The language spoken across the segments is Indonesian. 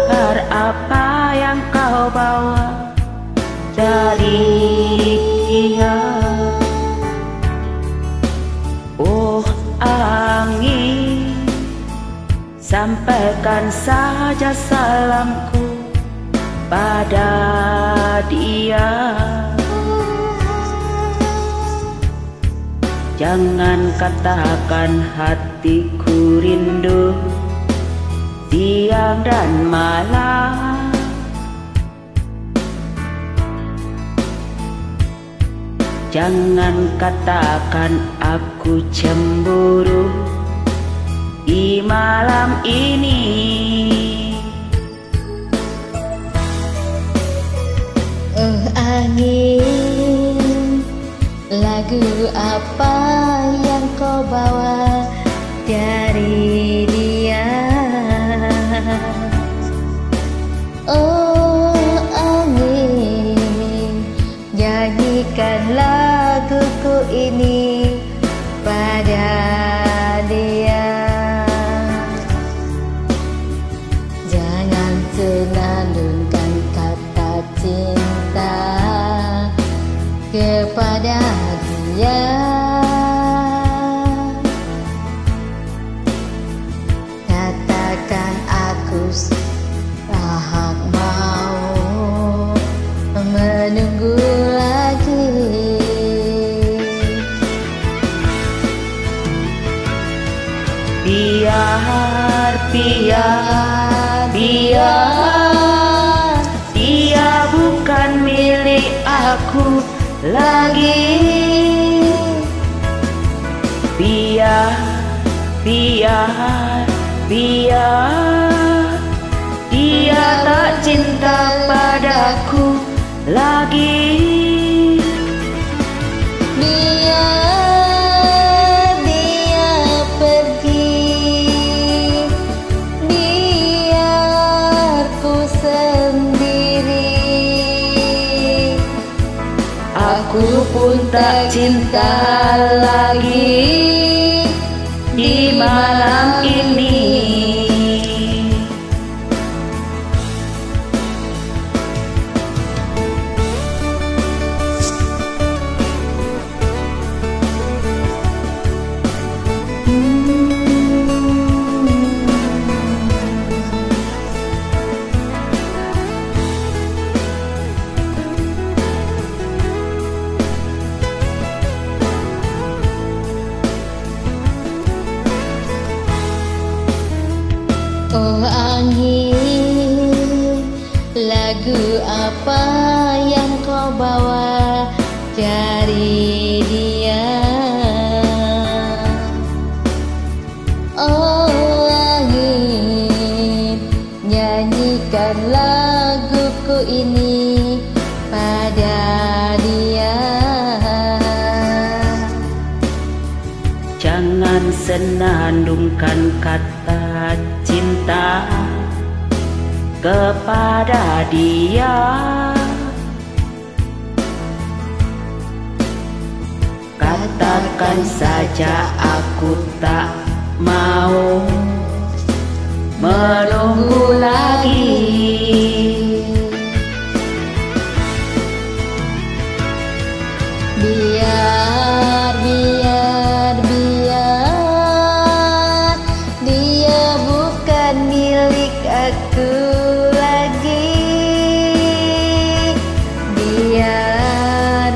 Biar apa yang kau bawa dari dia. Oh angin, sampaikan saja salamku pada dia. Jangan katakan hatiku rindu siang dan malam. Jangan katakan aku cemburu di malam ini. Oh angin, lagu apa yang kau bawa dari dia? Oh angin, nyanyikan laguku ini pada dia. Jangan senandungkan kata cinta kepada dia. Katakan aku tak mau menunggu lagi. Biar dia bukan milik aku lagi. Biar dia tak cinta padaku lagi. Biar dia pergi, biar ku sendiri. Aku pun tak cinta lagi di malam ini. Oh angin, lagu apa yang kau bawa dari dia? Oh angin, nyanyikan laguku ini pada dia. Jangan senandungkan kata cinta kepada dia. Katakan saja aku tak mau menunggu lagi. Biar dia bukan milik aku lagi. Biar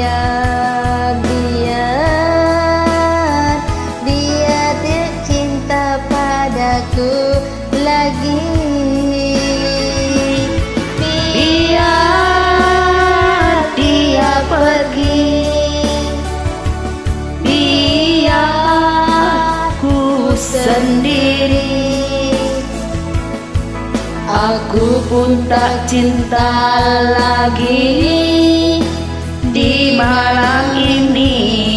dia tak cinta padaku lagi. Biar dia pergi, biar ku sendiri. Aku pun tak cinta lagi di malam ini.